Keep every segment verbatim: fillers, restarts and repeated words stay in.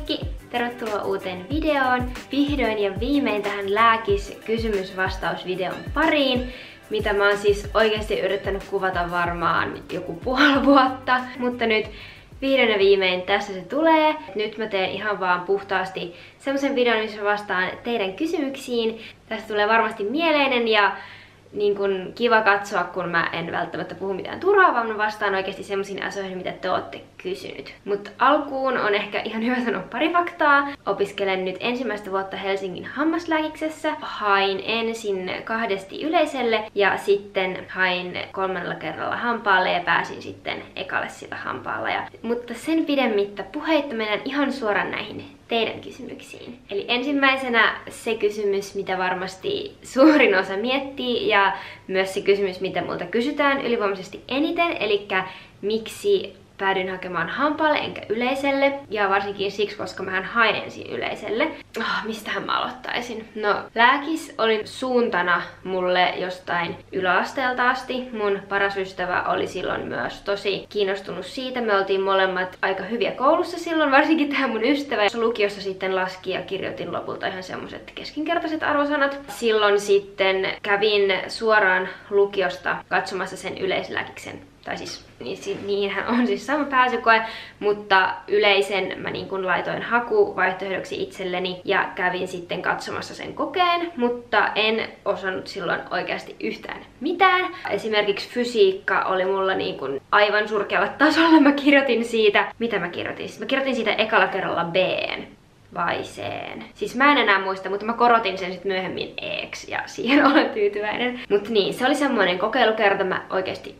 kaikki! Tervetuloa uuteen videoon. Vihdoin ja viimein tähän lääkis-kysymys-vastausvideon pariin, mitä mä oon siis oikeasti yrittänyt kuvata varmaan joku puoli vuotta, mutta nyt vihdoin ja viimein tässä se tulee. Nyt mä teen ihan vaan puhtaasti semmosen videon, missä vastaan teidän kysymyksiin. Tästä tulee varmasti mieleinen ja niin kun kiva katsoa, kun mä en välttämättä puhu mitään turhaa, vaan mä vastaan oikeasti semmoisiin asioihin, mitä te ootte kysynyt. Mutta alkuun on ehkä ihan hyvä sanoa pari faktaa. Opiskelen nyt ensimmäistä vuotta Helsingin hammaslääkiksessä. Hain ensin kahdesti yleiselle ja sitten hain kolmannella kerralla hampaalle ja pääsin sitten ekalle sillä hampaalla. Ja, mutta sen pidemmittä puheitta mennään ihan suoraan näihin teidän kysymyksiin. Eli ensimmäisenä se kysymys, mitä varmasti suurin osa miettii ja myös se kysymys, mitä multa kysytään ylivoimaisesti eniten, eli miksi päädyin hakemaan hampaalle enkä yleiselle, ja varsinkin siksi, koska mähän hain ensin yleiselle. Oh, mistähän mä aloittaisin? No, lääkis oli suuntana mulle jostain yläasteelta asti. Mun paras ystävä oli silloin myös tosi kiinnostunut siitä. Me oltiin molemmat aika hyviä koulussa silloin, varsinkin tähän mun ystävä. Lukiossa sitten laski ja kirjoitin lopulta ihan semmoset keskinkertaiset arvosanat. Silloin sitten kävin suoraan lukiosta katsomassa sen yleislääkiksen. Tai siis, niin, niinhän on siis sama pääsykoe, mutta yleisen mä niin kun laitoin hakuvaihtoehdoksi itselleni ja kävin sitten katsomassa sen kokeen, mutta en osannut silloin oikeasti yhtään mitään. Esimerkiksi fysiikka oli mulla niin kun aivan surkealla tasolla. Mä kirjoitin siitä, mitä mä kirjoitin? Mä kirjoitin siitä ekalla kerralla B:n. Vai C:n. Siis mä en enää muista, mutta mä korotin sen sitten myöhemmin E:ksi ja siihen olen tyytyväinen. Mutta niin, se oli semmoinen kokeilukerta, mä oikeasti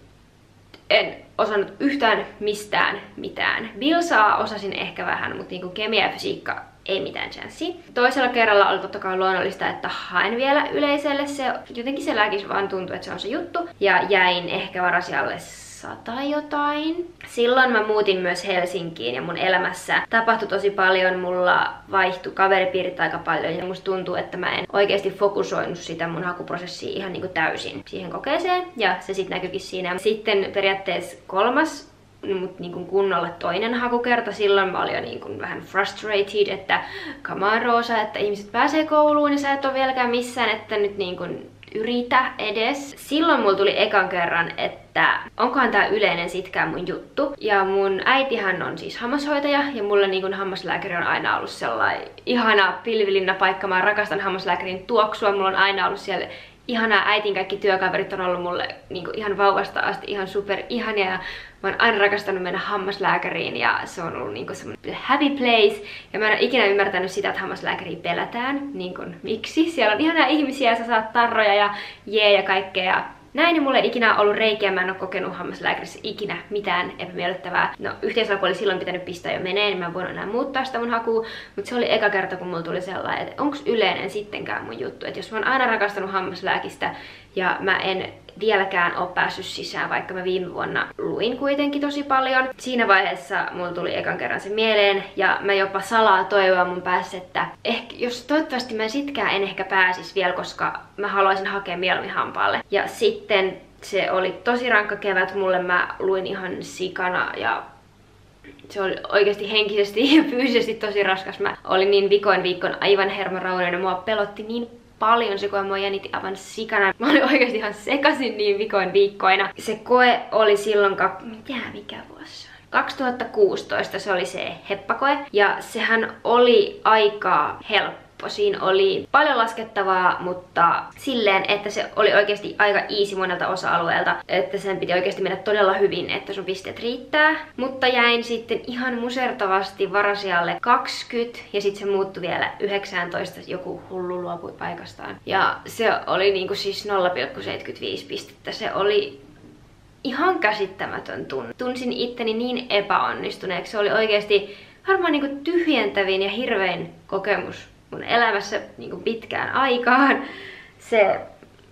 en osannut yhtään mistään mitään. Bilsaa osasin ehkä vähän, mutta niinku kemia ja fysiikka ei mitään chanssia. Toisella kerralla oli totta kai luonnollista, että haen vielä yleiselle. Se, jotenkin se lääkis vaan tuntui, että se on se juttu. Ja jäin ehkä varasijalle sata jotain. Silloin mä muutin myös Helsinkiin ja mun elämässä tapahtui tosi paljon. Mulla vaihtui kaveripiirit aika paljon ja musta tuntuu, että mä en oikeasti fokusoinut sitä mun hakuprosessia ihan niinku täysin siihen kokeeseen. Ja se sitten näkyykin siinä. Sitten periaatteessa kolmas, mut niin kuin kunnolla toinen hakukerta. Silloin mä olin jo niin kuin vähän frustrated, että come on Roosa, että ihmiset pääsee kouluun ja sä et ole vieläkään missään, että nyt niin kuin yritä edes. Silloin mulla tuli ekan kerran, että onkohan tää yleinen sitkään mun juttu. Ja mun äitihän on siis hammashoitaja ja mulle niin kun hammaslääkäri on aina ollut sellainen ihana pilvilinna paikka. Mä rakastan hammaslääkärin tuoksua. Mulla on aina ollut siellä ihanaa, äitin kaikki työkaverit on ollut mulle niin kuin ihan vauvasta asti ihan super ihania ja mä oon aina rakastanut mennä hammaslääkäriin ja se on ollut niin kuin semmoinen happy place ja mä en ole ikinä ymmärtänyt sitä, että hammaslääkäriä pelätään, niin kuin miksi. Siellä on ihanaa ihmisiä ja sä saat tarroja ja jee ja kaikkea ja näin, niin mulla ei ikinä ollut reikiä, mä en oo kokenut hammaslääkärissä ikinä mitään epämiellyttävää. No, yhteishaku oli silloin pitänyt pistää jo meneen, niin mä en voinut enää muuttaa sitä mun hakua, mutta se oli eka kerta, kun mulla tuli sellainen, että onks yleinen sittenkään mun juttu. Että jos mä oon aina rakastanut hammaslääkistä ja mä en vieläkään ole päässyt sisään, vaikka mä viime vuonna luin kuitenkin tosi paljon. Siinä vaiheessa mulla tuli ekan kerran se mieleen ja mä jopa salaa toivoa mun päässä, että ehkä, jos toivottavasti mä sitkään en ehkä pääsis vielä, koska mä haluaisin hakea mieluummin hampaalle. Ja sitten se oli tosi rankka kevät mulle, mä luin ihan sikana ja se oli oikeasti henkisesti ja fyysisesti tosi raskas. Mä olin niin vikoin viikon aivan hermoraudoinen ja mua pelotti niin paljon se koe, mua jännitti aivan sikana. Mä olin oikeasti ihan sekasin niin vikoin viikkoina. Se koe oli silloin, mitä mikä vuosi on? kaksituhattakuusitoista se oli se heppakoe ja sehän oli aika helppo. Siinä oli paljon laskettavaa, mutta silleen, että se oli oikeasti aika easy monelta osa-alueelta, että sen piti oikeasti mennä todella hyvin, että sun pisteet riittää. Mutta jäin sitten ihan musertavasti varasijalle kaksikymmentä ja sitten se muuttui vielä yhdeksäntoista, joku hullu luopui paikastaan. Ja se oli niinku siis nolla pilkku seitsemänkymmentäviisi pistettä, se oli ihan käsittämätön tunne. Tunsin itteni niin epäonnistuneeksi, se oli oikeasti varmaan niinku tyhjentävin ja hirvein kokemus mun elämässä niin kuin pitkään aikaan. Se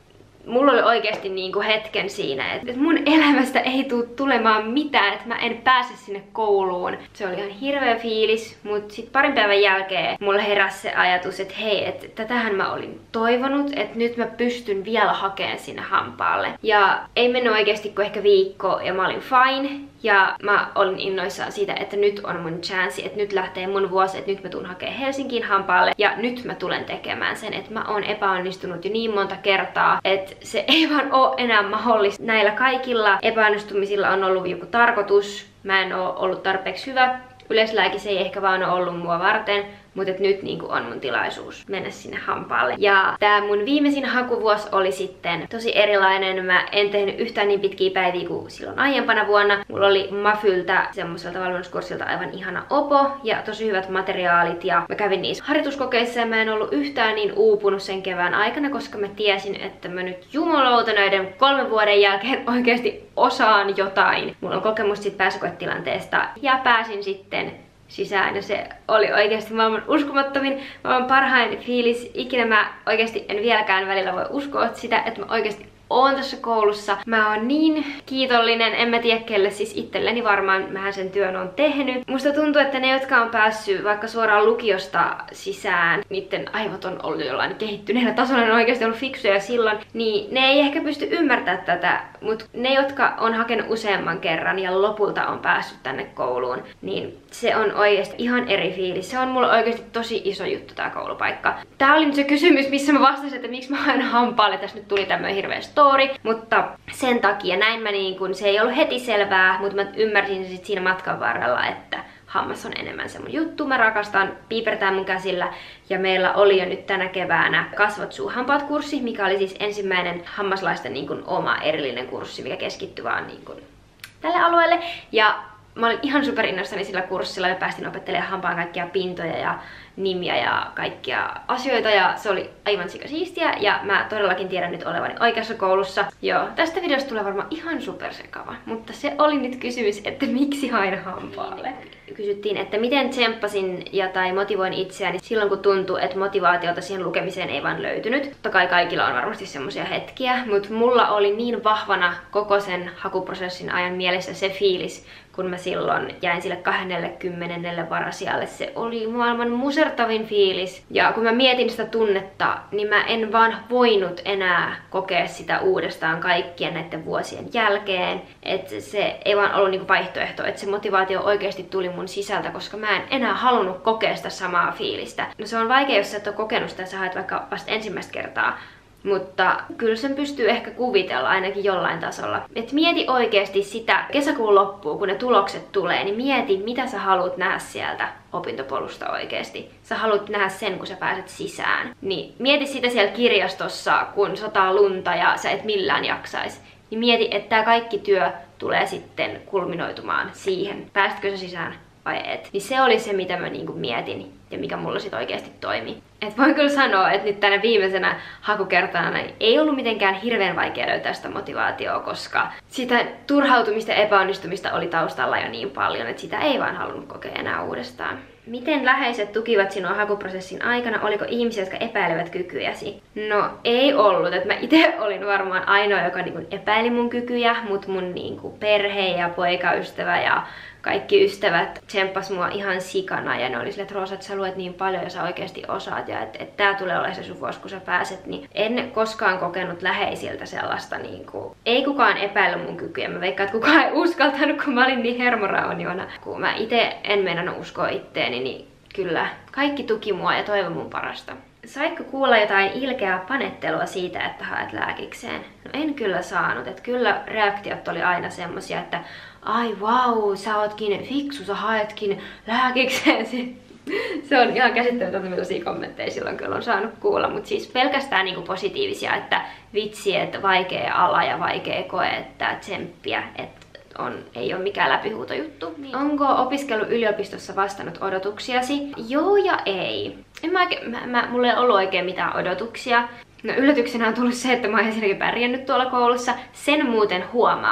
mulla oli oikeasti niinku hetken siinä, että mun elämästä ei tule tulemaan mitään, että mä en pääse sinne kouluun. Se oli ihan hirveä fiilis, mutta sitten parin päivän jälkeen mulla heräsi se ajatus, että hei, että tätähän mä olin toivonut, että nyt mä pystyn vielä hakemaan sinne Hampaalle. Ja ei mennyt oikeasti kuin ehkä viikko ja mä olin fine. Ja mä olin innoissaan siitä, että nyt on mun chanssi, että nyt lähtee mun vuosi, että nyt mä tuun hakemaan Helsinkiin Hampaalle. Ja nyt mä tulen tekemään sen, että mä oon epäonnistunut jo niin monta kertaa, että se ei vaan oo enää mahdollista. Näillä kaikilla epäonnistumisilla on ollut joku tarkoitus. Mä en oo ollut tarpeeksi hyvä. Yleislääke se ei ehkä vaan ole ollut mua varten, mutta nyt niinku on mun tilaisuus mennä sinne Hampaalle. Ja tää mun viimeisin hakuvuosi oli sitten tosi erilainen. Mä en tehnyt yhtään niin pitkiä päiviä kuin silloin aiempana vuonna. Mulla oli Mafyltä semmoiselta valmennuskurssilta aivan ihana opo ja tosi hyvät materiaalit. Ja mä kävin niissä harjoituskokeissa ja mä en ollut yhtään niin uupunut sen kevään aikana, koska mä tiesin, että mä nyt jumalauta näiden kolmen vuoden jälkeen oikeasti osaan jotain. Mulla on kokemus siitä pääsykoetilanteesta ja pääsin sitten sisään ja se oli oikeasti maailman uskomattomin, maailman parhain fiilis ikinä. Mä oikeasti en vieläkään välillä voi uskoa sitä, että mä oikeasti oon tässä koulussa. Mä oon niin kiitollinen, en mä tiedä kelle, siis itselleni varmaan, mähän sen työn on tehnyt. Musta tuntuu, että ne, jotka on päässyt vaikka suoraan lukiosta sisään, niiden aivot on ollut jollain kehittyneellä tasolla, ne on oikeasti ollut fiksuja silloin, niin ne ei ehkä pysty ymmärtämään tätä, mutta ne, jotka on hakenut useamman kerran ja lopulta on päässyt tänne kouluun, niin se on oikeasti ihan eri fiilis. Se on mulle oikeasti tosi iso juttu tää koulupaikka. Tää oli nyt se kysymys, missä mä vastasin, että miksi mä haen Hampaalle. Tässä nyt tuli tämmönen hirveä story, mutta sen takia näin mä niin kun, se ei ollut heti selvää, mutta mä ymmärsin sit siinä matkan varrella, että hammas on enemmän se mun juttu. Mä rakastan piipertää mun käsillä ja meillä oli jo nyt tänä keväänä kasvot suu hampaat kurssi, mikä oli siis ensimmäinen hammaslaisten niin kun, oma erillinen kurssi, mikä keskittyi vaan niin kun, tälle alueelle. Ja mä olin ihan superinnoissani sillä kurssilla ja päästin opettelemaan hampaan kaikkia pintoja ja nimiä ja kaikkia asioita ja se oli aivan sikasiistiä ja mä todellakin tiedän nyt olevani oikeassa koulussa. Joo, tästä videosta tulee varmaan ihan supersekava, mutta se oli nyt kysymys, että miksi hain Hampaalle. Kysyttiin, että miten tsemppasin ja tai motivoin itseäni silloin kun tuntuu, että motivaatiota siihen lukemiseen ei vaan löytynyt. Totta kai kaikilla on varmasti semmoisia hetkiä, mutta mulla oli niin vahvana koko sen hakuprosessin ajan mielessä se fiilis, kun mä silloin jäin sille kaksikymmentä varasijalle. Se oli maailman musertavin fiilis. Ja kun mä mietin sitä tunnetta, niin mä en vaan voinut enää kokea sitä uudestaan kaikkien näiden vuosien jälkeen. Että se ei vaan ollut niinku vaihtoehto, että se motivaatio oikeasti tuli mun sisältä, koska mä en enää halunnut kokea sitä samaa fiilistä. No se on vaikea, jos sä et ole kokenut sitä, sä haet vaikka vasta ensimmäistä kertaa. Mutta kyllä sen pystyy ehkä kuvitella ainakin jollain tasolla. Et mieti oikeasti sitä kesäkuun loppuun, kun ne tulokset tulee, niin mieti, mitä sä haluat nähdä sieltä opintopolusta oikeasti. Sä haluat nähdä sen, kun sä pääset sisään. Niin mieti sitä siellä kirjastossa, kun sataa lunta ja sä et millään jaksais. Niin mieti, että tää kaikki työ tulee sitten kulminoitumaan siihen. Pääsitkö sä sisään vai et? Niin se oli se, mitä mä niinku mietin ja mikä mulla sit oikeasti toimi. Et voin kyllä sanoa, että nyt tänä viimeisenä hakukertana ei ollut mitenkään hirveän vaikea löytää sitä motivaatiota, koska sitä turhautumista ja epäonnistumista oli taustalla jo niin paljon, että sitä ei vaan halunnut kokea enää uudestaan. Miten läheiset tukivat sinua hakuprosessin aikana? Oliko ihmisiä, jotka epäilevät kykyjäsi? No ei ollut. Et mä itse olin varmaan ainoa, joka niinku epäili mun kykyjä, mutta mun niinku perhe ja poikaystävä ja kaikki ystävät tsemppas mua ihan sikana ja ne oli silleen, että Roosa, että sä luet niin paljon ja sä oikeasti osaat ja että et tää tulee olemaan se sun vuosi, kun sä pääset, niin en koskaan kokenut läheisiltä sellaista niinku, ei kukaan epäillyt mun kykyjä. Mä veikkaan, että kukaan ei uskaltanut, kun mä olin niin hermorauniona. Kun mä itse en meinannut uskoa itteeni, niin kyllä kaikki tuki mua ja toivoi mun parasta. Saitko kuulla jotain ilkeää panettelua siitä, että haet lääkikseen? No en kyllä saanut, että kyllä reaktiot oli aina semmosia, että ai vau, sä ootkin fiksu, sä haetkin lääkikseen. Se on ihan käsittämätöntä, millaisia kommentteja silloin kyllä on saanut kuulla, mutta siis pelkästään niinku positiivisia, että vitsi, että vaikea ala ja vaikea koe, että tsemppiä, että on, ei ole mikään läpihuutojuttu. Niin. Onko opiskelu yliopistossa vastannut odotuksiasi? Joo ja ei. En mä, mä, mä, mulla ei ollut oikein mitään odotuksia. No yllätyksenä on tullut se, että mä oon ensinnäkin pärjännyt tuolla koulussa. Sen muuten huomaa,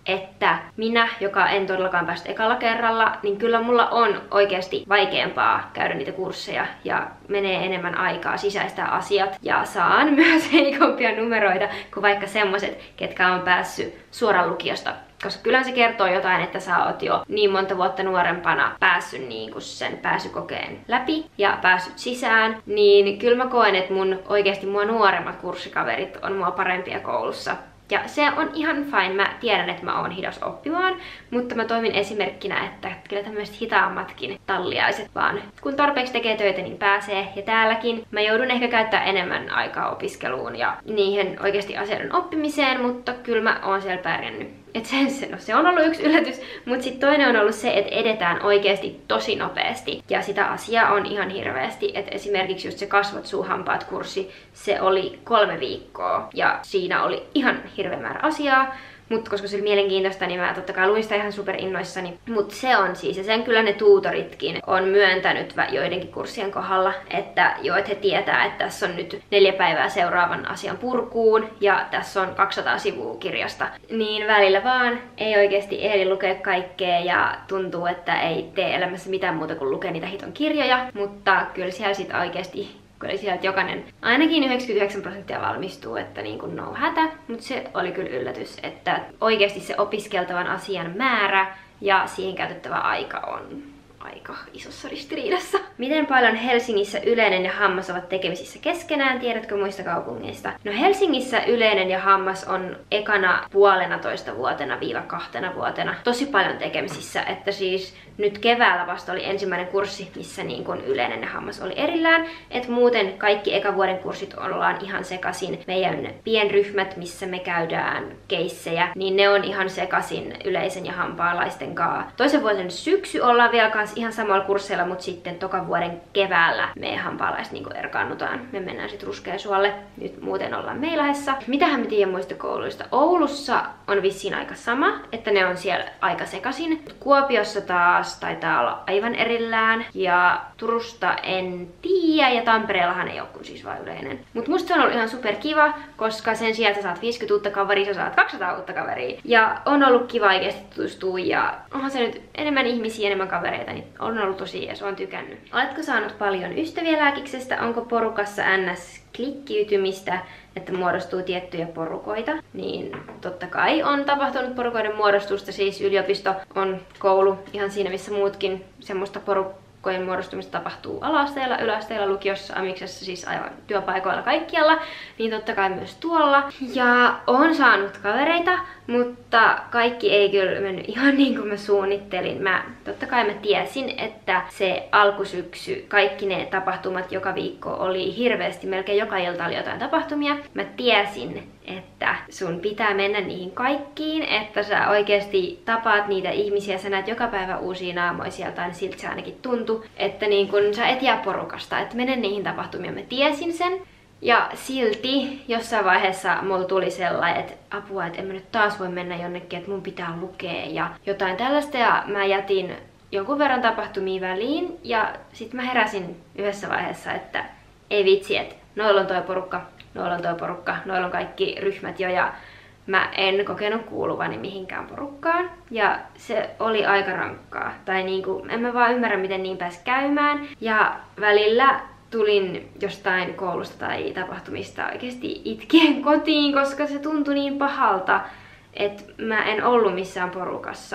että minä, joka en todellakaan päässyt ekalla kerralla, niin kyllä mulla on oikeasti vaikeampaa käydä niitä kursseja ja menee enemmän aikaa sisäistää asiat ja saan myös heikompia numeroita kuin vaikka semmoset, ketkä on päässyt suoraan lukiosta. Koska kyllä se kertoo jotain, että sä oot jo niin monta vuotta nuorempana päässyt niin kuin sen pääsykokeen läpi ja päässyt sisään, niin kyllä mä koen, että mun oikeasti mua nuoremmat kurssikaverit on mua parempia koulussa. Ja se on ihan fine, mä tiedän, että mä oon hidas oppimaan, mutta mä toimin esimerkkinä, että kyllä tämmöiset hitaammatkin talliaiset vaan kun tarpeeksi tekee töitä, niin pääsee. Ja täälläkin mä joudun ehkä käyttää enemmän aikaa opiskeluun ja niihin oikeasti asioiden oppimiseen, mutta kyllä mä oon siellä pärjännyt. Et se, no se on ollut yksi yllätys, mutta sitten toinen on ollut se, että edetään oikeasti tosi nopeasti. Ja sitä asiaa on ihan hirveästi, että esimerkiksi just se kasvot suu hampaat kurssi, se oli kolme viikkoa ja siinä oli ihan hirveä määrä asiaa. Mutta koska se oli mielenkiintoista, niin mä totta kai luin sitä ihan superinnoissani. Mutta se on siis, ja sen kyllä ne tuutoritkin on myöntänyt joidenkin kurssien kohdalla, että jo, että he tietää, että tässä on nyt neljä päivää seuraavan asian purkuun, ja tässä on kaksisataa sivua kirjasta. Niin välillä vaan ei oikeasti ehdi lukea kaikkea, ja tuntuu, että ei tee elämässä mitään muuta kuin lukea niitä hiton kirjoja. Mutta kyllä siellä sit oikeasti kyllä sieltä jokainen, ainakin yhdeksänkymmentäyhdeksän prosenttia valmistuu, että niin kuin no hätä, mutta se oli kyllä yllätys, että oikeasti se opiskeltavan asian määrä ja siihen käytettävä aika on aika isossa ristiriidassa. Miten paljon Helsingissä Yleinen ja Hammas ovat tekemisissä keskenään, tiedätkö muista kaupungeista? No Helsingissä Yleinen ja Hammas on ekana puolenatoista vuotena viiva kahtena vuotena tosi paljon tekemisissä, että siis nyt keväällä vasta oli ensimmäinen kurssi, missä niin kun Yleinen ja Hammas oli erillään, että muuten kaikki eka vuoden kurssit ollaan ihan sekasin. Meidän pienryhmät, missä me käydään keissejä, niin ne on ihan sekasin Yleisen ja Hampaalaisten kanssa. Toisen vuoden syksy ollaan vielä kans ihan samalla kursseilla, mutta sitten toka vuoden keväällä me hampaalaiset niin erkaannutaan. Me mennään sitten Ruskeasuolle. Nyt muuten ollaan Meilahessa. Mitähän me tiedän muista kouluista? Oulussa on vissiin aika sama, että ne on siellä aika sekasin. Kuopiossa taas taitaa olla aivan erillään. Ja Turusta en tiedä. Ja Tampereellahan ei ole kun siis vaan Yleinen. Mutta musta se on ollut ihan super kiva, koska sen sijaan sä saat viisikymmentä uutta kaveria, sä saat kaksisataa uutta kaveria. Ja on ollut kiva oikeasti tutustua. Ja onhan se nyt enemmän ihmisiä, enemmän kavereita, niin on ollut tosi jees, oon tykännyt. Oletko saanut paljon ystäviä lääkiksestä? Onko porukassa ns klikkiytymistä, että muodostuu tiettyjä porukoita? Niin totta kai on tapahtunut porukoiden muodostusta, siis yliopisto on koulu ihan siinä missä muutkin semmoista porukkojen muodostumista tapahtuu ala-asteella, yläasteella, lukiossa, amiksessa, siis aivan työpaikoilla kaikkialla, niin totta kai myös tuolla. Ja on saanut kavereita, mutta kaikki ei kyllä mennyt ihan niin kuin mä suunnittelin. Mä, totta kai mä tiesin, että se alkusyksy, kaikki ne tapahtumat joka viikko oli hirveästi, melkein joka ilta oli jotain tapahtumia. Mä tiesin, että sun pitää mennä niihin kaikkiin, että sä oikeasti tapaat niitä ihmisiä, sä näet joka päivä uusia naamoja sieltä, niin siltä se ainakin tuntui, että niin kun sä et jää porukasta, että mene niihin tapahtumiin. Mä tiesin sen. Ja silti jossain vaiheessa mulla tuli sellainen, että apua, että en mä nyt taas voi mennä jonnekin, että mun pitää lukea ja jotain tällaista. Ja mä jätin jonkun verran tapahtumia väliin ja sit mä heräsin yhdessä vaiheessa, että ei vitsi, että noilla on toi porukka, noilla on toi porukka, noilla on kaikki ryhmät jo ja mä en kokenut kuuluvani mihinkään porukkaan. Ja se oli aika rankkaa. Tai niinku, en mä vaan ymmärrä, miten niin pääsi käymään. Ja välillä tulin jostain koulusta tai tapahtumista oikeasti itkien kotiin, koska se tuntui niin pahalta, että mä en ollut missään porukassa.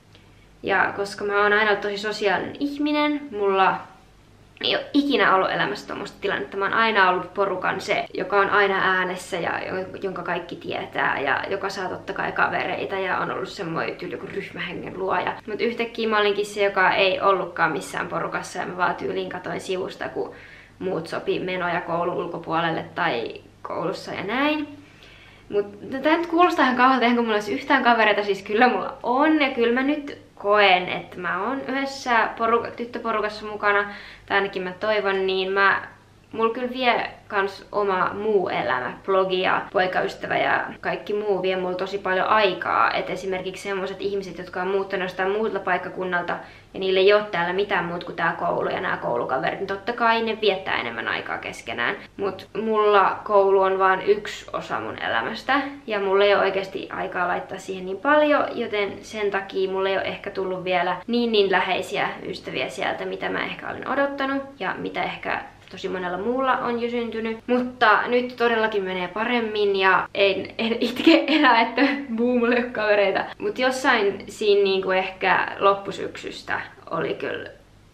Ja koska mä oon aina ollut tosi sosiaalinen ihminen, mulla ei ole ikinä ollut elämässä tommoista tilannetta. Mä oon aina ollut porukan se, joka on aina äänessä ja jonka kaikki tietää ja joka saa totta kai kavereita ja on ollut semmoinen tyyli joku ryhmähengen luoja. Mut yhtäkkiä mä olinkin se, joka ei ollutkaan missään porukassa ja mä vaan tyyliin katoin sivusta, kun muut sopi menoja koulun ulkopuolelle tai koulussa ja näin. Mutta tää nyt kuulostaa ihan kauhealta, eihän kun mulla olisi yhtään kavereita, siis kyllä mulla on ja kyllä mä nyt koen, että mä oon yhdessä poruka, tyttöporukassa mukana, tai ainakin mä toivon, niin mä mulla kyllä vie kans oma muu elämä, blogi ja poikaystävä ja kaikki muu vie mulla tosi paljon aikaa. Et esimerkiksi semmoiset ihmiset, jotka on muuttanut jostain muulta paikkakunnalta ja niille ei ole täällä mitään muut kuin tää koulu ja nämä koulukaverit, niin totta kai ne viettää enemmän aikaa keskenään. Mut mulla koulu on vaan yksi osa mun elämästä ja mulla ei ole oikeasti aikaa laittaa siihen niin paljon, joten sen takia mulla ei ole ehkä tullut vielä niin niin läheisiä ystäviä sieltä, mitä mä ehkä olin odottanut ja mitä ehkä tosi monella muulla on jo syntynyt. Mutta nyt todellakin menee paremmin ja en, en itke enää, että buu, mulla ei ole kavereita. Mut jossain siinä niinku ehkä loppusyksystä oli kyllä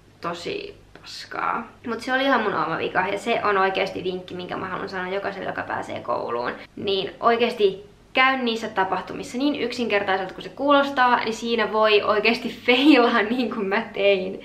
tosi paskaa. Mut se oli ihan mun oma vika ja se on oikeasti vinkki, minkä mä haluan sanoa jokaiselle, joka pääsee kouluun. Niin oikeasti käy niissä tapahtumissa niin yksinkertaiselta kuin se kuulostaa, niin siinä voi oikeasti feilaa niin kuin mä tein.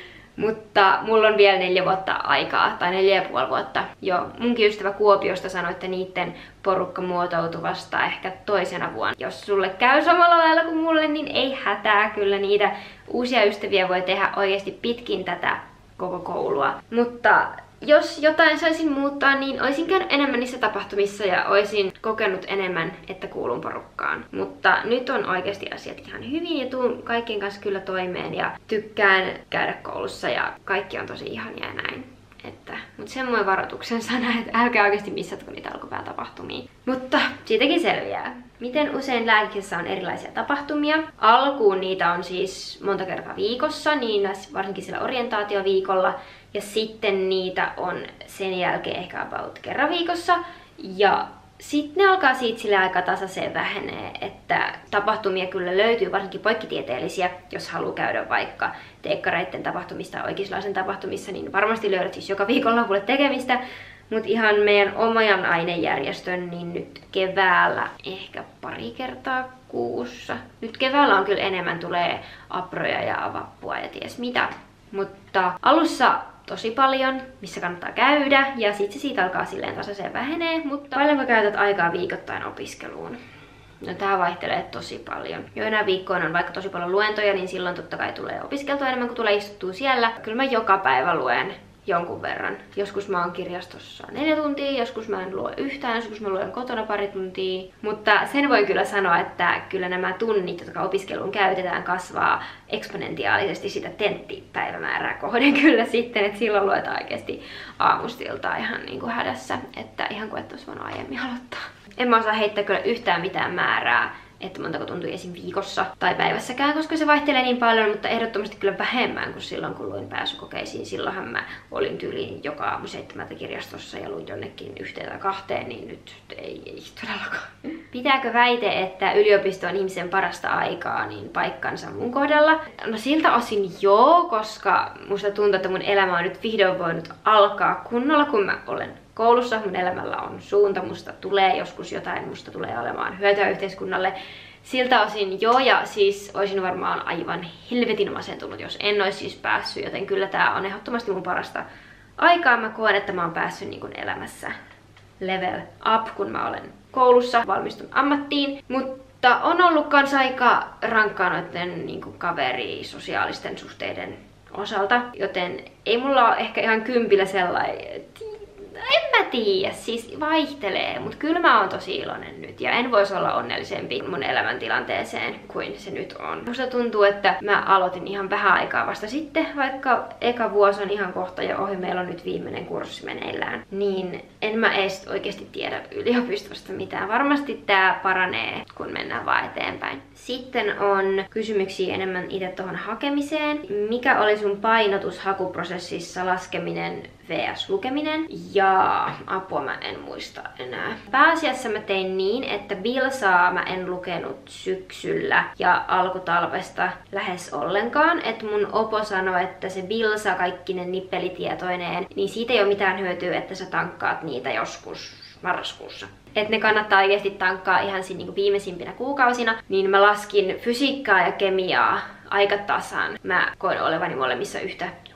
Mutta mulla on vielä neljä vuotta aikaa, tai neljä ja puoli vuotta. Jo munkin ystävä Kuopiosta sanoi, että niiden porukka muotoutuu vasta ehkä toisena vuonna. Jos sulle käy samalla lailla kuin mulle, niin ei hätää. Kyllä niitä uusia ystäviä voi tehdä oikeasti pitkin tätä koko koulua. Mutta jos jotain saisin muuttaa, niin olisin käynyt enemmän niissä tapahtumissa ja olisin kokenut enemmän, että kuulun porukkaan. Mutta nyt on oikeasti asiat ihan hyvin ja tuun kaikkien kanssa kyllä toimeen ja tykkään käydä koulussa ja kaikki on tosi ihania ja näin. Että, mutta semmoinen varoituksen sana, että älkää oikeasti missatko niitä alkupäätapahtumia. Mutta siitäkin selviää. Miten usein lääkiksessä on erilaisia tapahtumia? Alkuun niitä on siis monta kertaa viikossa, niin varsinkin sillä orientaatioviikolla. Ja sitten niitä on sen jälkeen ehkä about kerran viikossa. Ja sitten ne alkaa siitä sille aika tasaiseen vähenee, että tapahtumia kyllä löytyy, varsinkin poikkitieteellisiä, jos haluaa käydä vaikka teekkareiden tapahtumista tai oikeislaisen tapahtumissa, niin varmasti löydät siis joka viikonlopulle tekemistä. Mutta ihan meidän oman ainejärjestön, niin nyt keväällä ehkä pari kertaa kuussa. Nyt keväällä on kyllä enemmän, tulee aproja ja vappua ja ties mitä. Mutta alussa tosi paljon, missä kannattaa käydä, ja sitten se siitä alkaa silleen tasaiseen vähenee, mutta paljonko käytät aikaa viikoittain opiskeluun? No tää vaihtelee tosi paljon. Joinain viikkoina on vaikka tosi paljon luentoja, niin silloin totta kai tulee opiskeltua enemmän kuin tulee istuttua siellä. Kyllä mä joka päivä luen jonkun verran. Joskus mä oon kirjastossa neljä tuntia, joskus mä en lue yhtään, joskus mä luen kotona pari tuntia. Mutta sen voin kyllä sanoa, että kyllä nämä tunnit, jotka opiskeluun käytetään, kasvaa eksponentiaalisesti sitä tenttipäivämäärää kohden kyllä sitten, että silloin luetaan oikeasti aamustilta ihan niin kuin hädässä, että ihan kuin et olisi voinut aiemmin aloittaa. En mä osaa heittää kyllä yhtään mitään määrää, että montako tuntui esim. Viikossa tai päivässäkään, koska se vaihtelee niin paljon, mutta ehdottomasti kyllä vähemmän kuin silloin, kun luin pääsykokeisiin. Silloinhan mä olin tyyliin joka aamu seitsemältä kirjastossa ja luin jonnekin yhteen tai kahteen, niin nyt ei, ei todellakaan. Pitääkö väite, että yliopisto on ihmisen parasta aikaa, niin paikkansa mun kohdalla? No siltä osin joo, koska musta tuntuu, että mun elämä on nyt vihdoin voinut alkaa kunnolla, kun mä olen koulussa. Mun elämällä on suunta, musta tulee joskus jotain, musta tulee olemaan hyötyä yhteiskunnalle. Siltä osin joo, ja siis olisin varmaan aivan helvetin masentunut, jos en olisi siis päässyt, joten kyllä tää on ehdottomasti mun parasta aikaa. Mä koen, että mä oon päässyt niin kun elämässä level up, kun mä olen koulussa, valmistun ammattiin, mutta on ollut kans aika rankkaa noiden niin kun kaveri sosiaalisten suhteiden osalta, joten ei mulla ole ehkä ihan kympillä sellainen. En mä tiedä, siis vaihtelee, mutta kyllä mä oon tosi iloinen nyt ja en voisi olla onnellisempi mun elämäntilanteeseen kuin se nyt on. Musta tuntuu, että mä aloitin ihan vähän aikaa vasta sitten, vaikka eka vuosi on ihan kohta ja ohi, meillä on nyt viimeinen kurssi meneillään. Niin en mä edes oikeasti tiedä yliopistosta mitään. Varmasti tää paranee, kun mennään vaan eteenpäin. Sitten on kysymyksiä enemmän itse tohon hakemiseen. Mikä oli sun painotus hakuprosessissa, laskeminen versus lukeminen? Ja apua mä en muista enää. Pääasiassa mä tein niin, että Bilsaa mä en lukenut syksyllä ja alkutalvesta lähes ollenkaan. Että mun opo sanoi, että se Bilsa kaikkinen nippelitietoineen, niin siitä ei ole mitään hyötyä, että sä tankkaat niitä joskus marraskuussa. Että ne kannattaa oikeasti tankkaa ihan siinä niinku viimeisimpinä kuukausina. Niin mä laskin fysiikkaa ja kemiaa aika tasan. Mä koin olevani molemmissa yhtä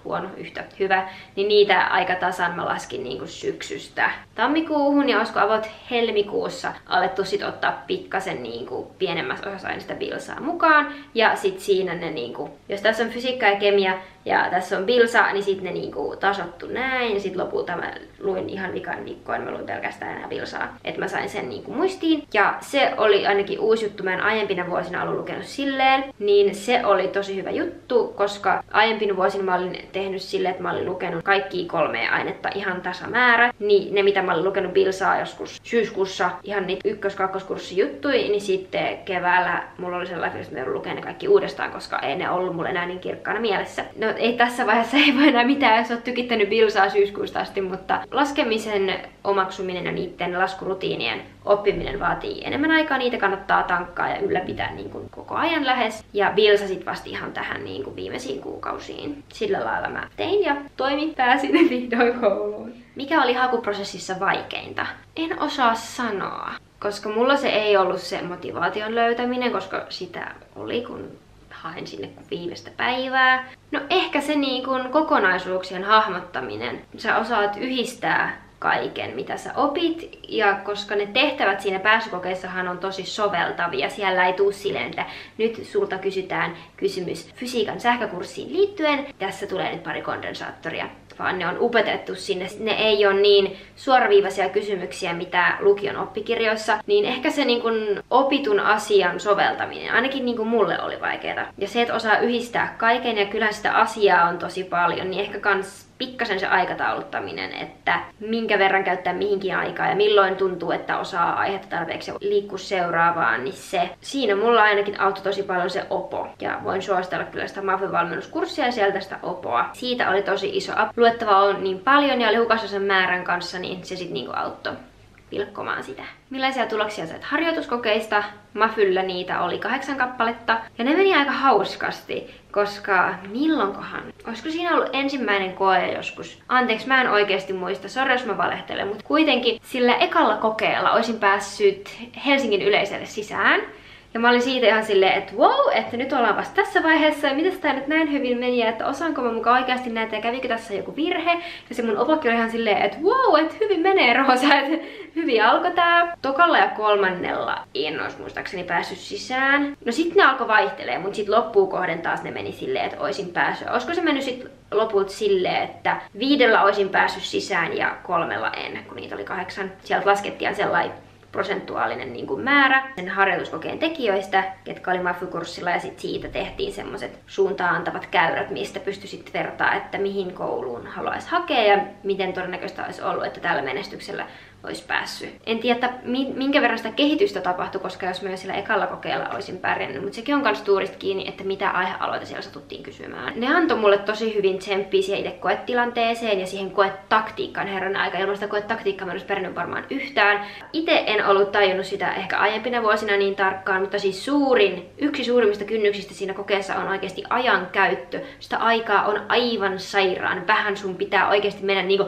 huono, yhtä hyvä, niin niitä aika tasan mä laskin niinku syksystä tammikuuhun, ja olisiko about helmikuussa alettu sit ottaa pikkasen niinku pienemmässä osassa aina sitä bilsaa mukaan, ja sit siinä ne niinku, jos tässä on fysiikka ja kemia, ja tässä on bilsa, niin sitten ne niinku tasottu näin, ja sitten lopulta mä luin ihan vikan viikkoon, mä luin pelkästään enää bilsaa, että mä sain sen niinku muistiin. Ja se oli ainakin uusi juttu, mä en aiempina vuosina ollut lukenut silleen, niin se oli tosi hyvä juttu, koska aiempina vuosina mä olin tehnyt silleen, että mä olin lukenut kaikki kolme ainetta ihan tasamäärä, niin ne mitä mä olin lukenut bilsaa joskus syyskuussa, ihan niitä ykkös-kakkoskurssin juttuja, niin sitten keväällä mulla oli sellainen, että mä joudun lukemaan ne kaikki uudestaan, koska ei ne ollut mulle enää niin kirkkaana mielessä. No ei tässä vaiheessa ei voi enää mitään, jos oot tykittänyt bilsaa syyskuusta asti, mutta laskemisen omaksuminen ja niiden laskurutiinien oppiminen vaatii enemmän aikaa, niitä kannattaa tankkaa ja ylläpitää niin kuin koko ajan lähes. Ja bilsa sit vasta ihan tähän niin kuin viimeisiin kuukausiin. Sillä lailla mä tein ja toimin, pääsin vihdoin kouluun. Mikä oli hakuprosessissa vaikeinta? En osaa sanoa, koska mulla se ei ollut se motivaation löytäminen, koska sitä oli kun haen sinne viimeistä päivää. No ehkä se niin kuin kokonaisuuksien hahmottaminen. Sä osaat yhdistää kaiken, mitä sä opit, ja koska ne tehtävät siinä pääsykokeissahan on tosi soveltavia, siellä ei tuu silleen, että nyt sulta kysytään kysymys fysiikan sähkökurssiin liittyen, tässä tulee nyt pari kondensaattoria, vaan ne on upetettu sinne. Ne ei ole niin suoraviivaisia kysymyksiä, mitä lukion oppikirjoissa, niin ehkä se niin kun opitun asian soveltaminen, ainakin niin kun mulle oli vaikeaa. Ja se, että osaa yhdistää kaiken, ja kyllä sitä asiaa on tosi paljon, niin ehkä kans pikkasen se aikatauluttaminen, että minkä verran käyttää mihinkin aikaa ja milloin tuntuu, että osaa aihetta tarpeeksi ja liikkuu seuraavaan, niin se. Siinä mulla ainakin auttoi tosi paljon se opo. Ja voin suositella kyllä sitä MAFY-valmennuskurssia ja sieltä sitä opoa. Siitä oli tosi iso apu. Luettavaa on niin paljon ja oli hukassa sen määrän kanssa, niin se sit niinku auttoi pilkkomaan sitä. Millaisia tuloksia sait harjoituskokeista? MAFYllä niitä oli kahdeksan kappaletta. Ja ne meni aika hauskasti, koska milloinkohan? Olisiko siinä ollut ensimmäinen koe joskus? Anteeksi, mä en oikeasti muista. Sori, jos mä valehtelen. Mutta kuitenkin sillä ekalla kokeella olisin päässyt Helsingin yleisölle sisään. Ja mä olin siitä ihan silleen, että wow, että nyt ollaan vasta tässä vaiheessa, ja mitäs tää nyt näin hyvin meni, ja että osaanko mä mukaan oikeasti näitä, ja kävikö tässä joku virhe. Ja se mun opokki oli ihan silleen, että wow, että hyvin menee Roosa, että hyvin alkoi tää. Tokalla ja kolmannella en olisi muistaakseni päässyt sisään. No sit ne alkoi vaihtelee, mutta sit loppuun kohden taas ne meni silleen, että oisin päässyt. Olisiko se mennyt sit lopulta silleen, että viidellä oisin päässyt sisään ja kolmella en, kun niitä oli kahdeksan. Sieltä laskettiin sellainen prosentuaalinen niin kuin määrä sen harjoituskokeen tekijöistä, ketkä oli MAFY-kurssilla, ja sit siitä tehtiin semmoset suuntaan antavat käyrät, mistä pystyi sitten vertaa, että mihin kouluun haluaisi hakea ja miten todennäköistä olisi ollut, että tällä menestyksellä olisi päässyt. En tiedä, minkä verran sitä kehitystä tapahtui, koska jos myös sillä ekalla kokeella olisin pärjännyt, mutta sekin on kans tuurista kiinni, että mitä aihealueita siellä satuttiin kysymään. Ne antoi mulle tosi hyvin tsemppiä siihen itse koetilanteeseen ja siihen koetaktiikkaan herran aika. Ilman sitä koetaktiikkaa mä en olisi pärjännyt varmaan yhtään. Itse en ollut tajunnut sitä ehkä aiempina vuosina niin tarkkaan, mutta siis suurin, yksi suurimmista kynnyksistä siinä kokeessa on oikeasti ajan käyttö. Sitä aikaa on aivan sairaan vähän, sun pitää oikeasti mennä niinku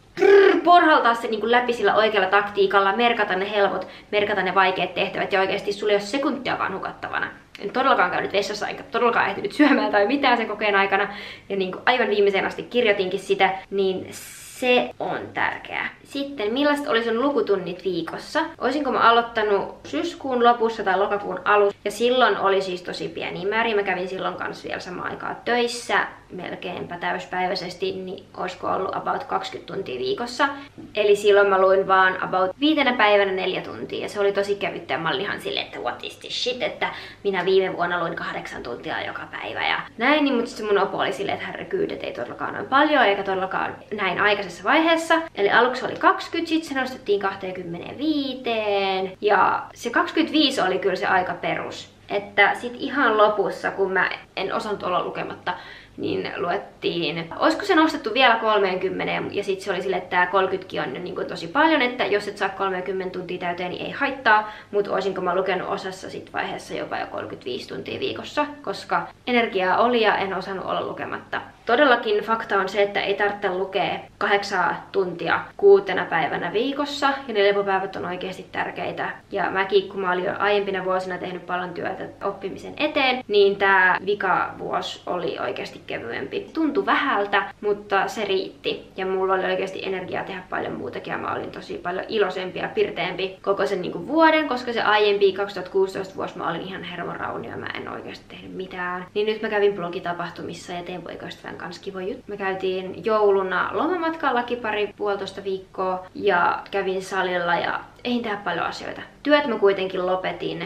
porhaltaa se niin läpi sillä oikealla taktiikalla, merkata ne helpot, merkata ne vaikeat tehtävät, ja oikeasti sulla ei ole sekuntiakaan hukattavana. En todellakaan käynyt vessassa, enkä todellakaan ehtinyt syömään tai mitään sen kokeen aikana, ja niin kuin aivan viimeiseen asti kirjoitinkin sitä, niin se on tärkeää. Sitten, millaiset oli sun lukutunnit viikossa? Oisinko mä aloittanut syyskuun lopussa tai lokakuun alussa? Ja silloin oli siis tosi pieni määrä. Mä kävin silloin kanssa vielä samaan aikaan töissä, melkeinpä täyspäiväisesti, niin olisiko ollut about kaksikymmentä tuntia viikossa. Eli silloin mä luin vaan about viitenä päivänä neljä tuntia. Ja se oli tosi kevyttä, ja mä olin ihan silleen, että what is this shit, että minä viime vuonna luin kahdeksan tuntia joka päivä ja näin. Niin, mutta sitten mun opo oli silleen, että herrekyydet ei todellakaan noin paljon, eikä todellakaan näin aikaisessa vaiheessa. Eli aluksi oli kaksikymmentä, sitten se nostettiin kaksikymmentäviisi. Ja se kaksikymmentäviisi oli kyllä se aika perus. Että sit ihan lopussa, kun mä en osannut olla lukematta, niin luettiin, olisiko se nostettu vielä kolmekymmentä, ja sitten se oli sille, että tämä kolmekymmentäkin on niin kuin tosi paljon, että jos et saa kolmekymmentä tuntia täyteen, niin ei haittaa, mutta olisinko mä lukenut osassa sit vaiheessa jopa jo kolmekymmentäviisi tuntia viikossa, koska energiaa oli ja en osannut olla lukematta. todellakin fakta on se, että ei tarvitse lukea kahdeksaa tuntia kuutena päivänä viikossa, ja ne lepopäivät on oikeasti tärkeitä. Ja mäkin, kun mä olin jo aiempina vuosina tehnyt paljon työtä oppimisen eteen, niin tää vikavuosi oli oikeasti kevyempi. Tuntui vähältä, mutta se riitti. Ja mulla oli oikeasti energiaa tehdä paljon muutakin, ja mä olin tosi paljon iloisempi ja pirteempi koko sen niinku vuoden, koska se aiempi kaksituhattakuusitoista vuosi mä olin ihan hermorauni ja mä en oikeasti tehnyt mitään. Niin nyt mä kävin blogitapahtumissa ja tein poikaystävän kanssa kivoja juttuja. Me käytiin jouluna lomamatkallakin pari puolitoista viikkoa ja kävin salilla ja ei tehdä paljon asioita. Työt mä kuitenkin lopetin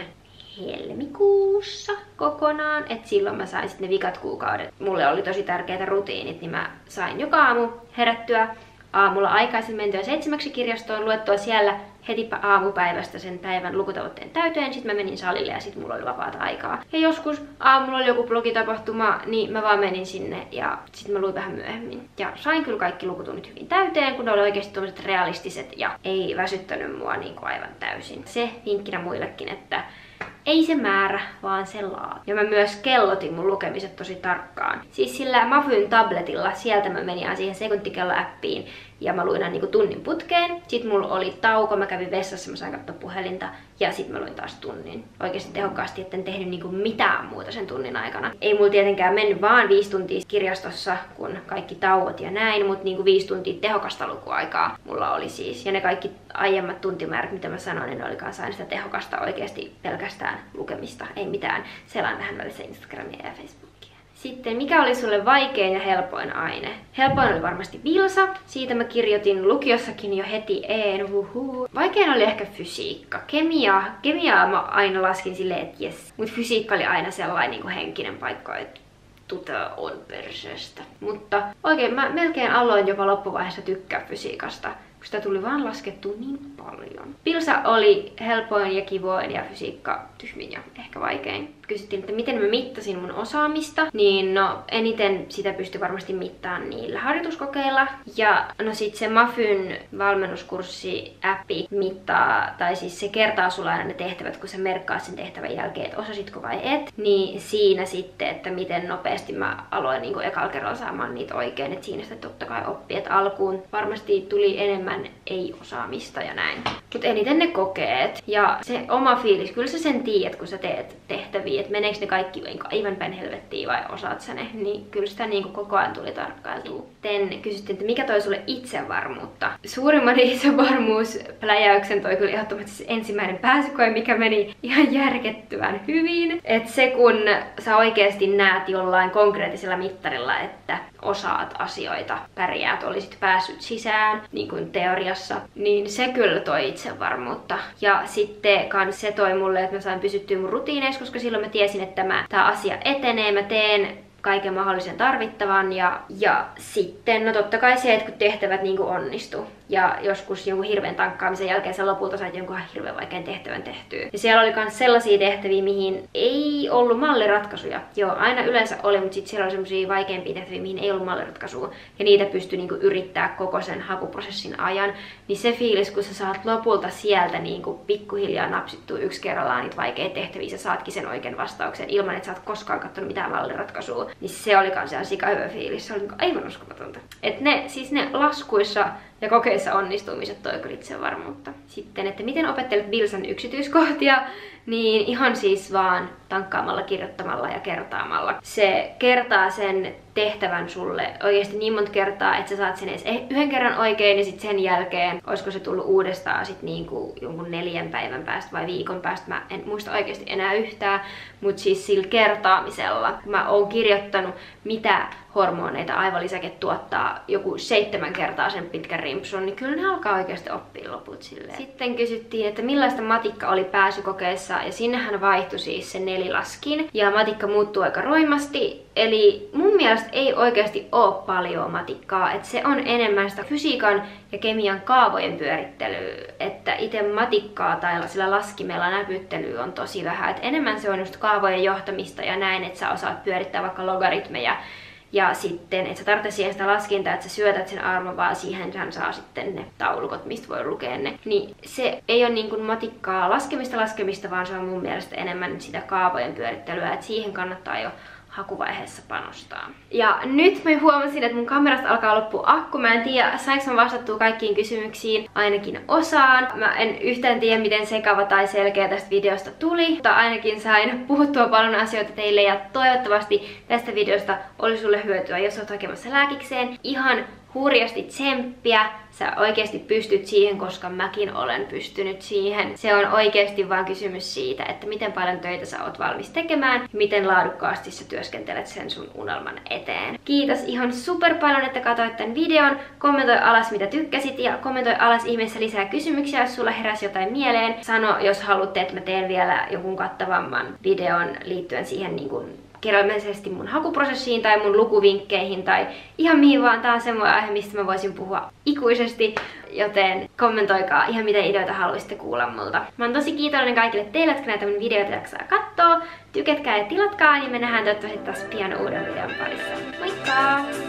helmikuussa kokonaan, että silloin mä sain sitten ne vikat kuukaudet. Mulle oli tosi tärkeitä rutiinit, niin mä sain joka aamu herättyä aamulla aikaisin mentyä seitsemäksi kirjastoon, luettua siellä heti aamupäivästä sen päivän lukutavoitteen täyteen, sitten mä menin salille ja sitten mulla oli vapaata aikaa. Ja joskus aamulla oli joku blogitapahtuma, niin mä vaan menin sinne ja sitten mä luin vähän myöhemmin. Ja sain kyllä kaikki lukutunnit hyvin täyteen, kun ne oli oikeasti tommoset realistiset ja ei väsyttänyt mua niin kuin aivan täysin. Se vinkkinä muillekin, että ei se määrä, vaan se laatu. Ja mä myös kellotin mun lukemiset tosi tarkkaan. Siis sillä Mafyn tabletilla, sieltä mä menin siihen sekuntikello-appiin ja mä luin niinku tunnin putkeen. Sitten mulla oli tauko, mä kävin vessassa, mä sain katsoa puhelinta ja sitten mä luin taas tunnin. Oikeasti tehokkaasti, etten tehnyt niinku mitään muuta sen tunnin aikana. Ei mulla tietenkään mennyt vaan viisi tuntia kirjastossa, kun kaikki tauot ja näin, mutta niinku viisi tuntia tehokasta lukuaikaa mulla oli siis. Ja ne kaikki aiemmat tuntimäärät, mitä mä sanoin, niin ne oli kanssa aina sitä tehokasta oikeasti pelkästään lukemista. Ei mitään selaan vähän välissä Instagramia ja Facebookia. Sitten, mikä oli sulle vaikein ja helpoin aine? Helpoin oli varmasti Vilsa. Siitä mä kirjoitin lukiossakin jo heti een. Uhuhu. Vaikein oli ehkä fysiikka. Kemia, kemiaa mä aina laskin silleen, että jes. Mut fysiikka oli aina sellainen niin kuin henkinen paikka, että tuta on perseestä. Mutta oikein mä melkein aloin jopa loppuvaiheessa tykkää fysiikasta, kun sitä tuli vaan laskettua niin paljon. Pilsa oli helpoin ja kivoin ja fysiikka tyhmin ja ehkä vaikein. Kysyttiin, että miten mä mittasin mun osaamista, niin no eniten sitä pystyi varmasti mittaamaan niillä harjoituskokeilla. Ja no sit se Mafyn valmennuskurssi-appi mittaa, tai siis se kertaa sulla aina ne tehtävät, kun sä merkkaat sen tehtävän jälkeen, että osasitko vai et. Niin siinä sitten, että miten nopeasti mä aloin niin ekalla kerralla saamaan niitä oikein, että siinä sitten totta kai oppii, että alkuun varmasti tuli enemmän ei-osaamista ja näin. Mut eniten ne kokeet ja se oma fiilis, kyllä sä sen tiedät, kun sä teet tehtäviä, että meneekö ne kaikki aivan päin helvettiin vai osaat sä ne, niin kyllä sitä niin koko ajan tuli tarkkailtua. Sitten kysyttiin, että mikä toi sulle itsevarmuutta. Suurimman itsevarmuuspläjäyksen toi kyllä ehdottomasti se ensimmäinen pääsykoe, mikä meni ihan järkettömän hyvin. Että se kun sä oikeasti näet jollain konkreettisella mittarilla, että osaat asioita, pärjäät, olisit päässyt sisään, niin kuin teoriassa, niin se kyllä toi itsevarmuutta. Ja sitten kans se toi mulle, että mä sain pysyttyä mun rutiineissa, koska silloin mä tiesin, että mä, tää asia etenee, mä teen kaiken mahdollisen tarvittavan ja, ja sitten no totta kai se, että kun tehtävät niin kuin onnistu ja joskus jonkun hirveän tankkaamisen jälkeen sä lopulta sait jonkun hirveän vaikean tehtävän tehtyä. Ja siellä oli myös sellaisia tehtäviä, mihin ei ollut malliratkaisuja. Joo, aina yleensä oli, mutta sitten siellä oli sellaisia vaikeampia tehtäviä, mihin ei ollut malliratkaisua. Ja niitä pystyi niinku yrittää koko sen hakuprosessin ajan. Niin se fiilis, kun sä saat lopulta sieltä niinku pikkuhiljaa napsittua yksi kerrallaan niitä vaikeita tehtäviä, sä saatkin sen oikean vastauksen ilman, että sä oot koskaan katsonut mitään malliratkaisua. Niin se oli kans ihan sika hyvä fiilis. Se oli niinku aivan uskomatonta. Et ne, siis ne laskuissa ja kokeissa onnistumiset toi kyllä itsevarmuutta. Sitten, että miten opettelet Vilsan yksityiskohtia, niin ihan siis vaan tankkaamalla, kirjoittamalla ja kertaamalla. Se kertaa sen tehtävän sulle oikeasti niin monta kertaa, että sä saat sen edes yhden kerran oikein ja sitten sen jälkeen, olisiko se tullut uudestaan sit niinku jonkun neljän päivän päästä vai viikon päästä, mä en muista oikeasti enää yhtään, mutta siis sillä kertaamisella, kun mä oon kirjoittanut mitä hormoneita aivolisäke tuottaa joku seitsemän kertaa sen pitkän rimpsun, niin kyllä ne alkaa oikeasti oppia loput silleen. Sitten kysyttiin, että millaista matikka oli pääsykokeessa ja sinnehän vaihtui siis se nelilaskin ja matikka muuttuu aika roimasti. Eli mun mielestä ei oikeasti ole paljon matikkaa, että se on enemmän sitä fysiikan ja kemian kaavojen pyörittelyä, että itse matikkaa tai sillä laskimella näpyttelyä on tosi vähän, että enemmän se on just kaavojen johtamista ja näin, että sä osaat pyörittää vaikka logaritmeja. Ja sitten, että sä tarvitset siihen sitä laskintaa, että sä syötät sen arvon, vaan siihen hän saa sitten ne taulukot, mistä voi lukea ne. Niin se ei ole niin kuin matikkaa laskemista laskemista, vaan se on mun mielestä enemmän sitä kaavojen pyörittelyä, että siihen kannattaa jo hakuvaiheessa panostaa. Ja nyt mä huomasin, että mun kamerasta alkaa loppua akku. Mä en tiedä, sainko mä vastattua kaikkiin kysymyksiin, ainakin osaan. Mä en yhtään tiedä, miten sekava tai selkeä tästä videosta tuli, mutta ainakin sain puhuttua paljon asioita teille ja toivottavasti tästä videosta oli sulle hyötyä, jos oot hakemassa lääkikseen. Ihan hurjasti tsemppiä, sä oikeasti pystyt siihen, koska mäkin olen pystynyt siihen. Se on oikeasti vaan kysymys siitä, että miten paljon töitä sä oot valmis tekemään ja miten laadukkaasti sä työskentelet sen sun unelman eteen. Kiitos ihan super paljon, että katsoit tämän videon. Kommentoi alas mitä tykkäsit ja kommentoi alas ihmeessä lisää kysymyksiä, jos sulla heräsi jotain mieleen. Sano, jos haluatte, että mä teen vielä jonkun kattavamman videon liittyen siihen niin kuin kirjallisesti mun hakuprosessiin tai mun lukuvinkkeihin tai ihan mihin vaan. Tää on semmoinen aihe, mistä mä voisin puhua ikuisesti, joten kommentoikaa ihan mitä ideoita haluaisitte kuulla multa. Mä oon tosi kiitollinen kaikille teille, jotka näitä mun videoita jaksaa kattoo. Tykätkää ja tilatkaa, niin me nähdään toivottavasti taas pian uuden videon parissa. Moikka!